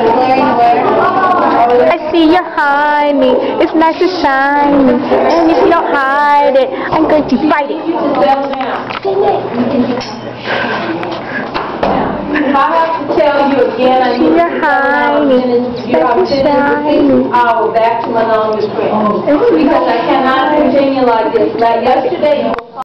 I see you hide me. It's nice to shine me. And if you don't hide it, I'm going to fight it. If I have to tell you again, I need to I will back to my normal script. Because I cannot continue like this. Like yesterday,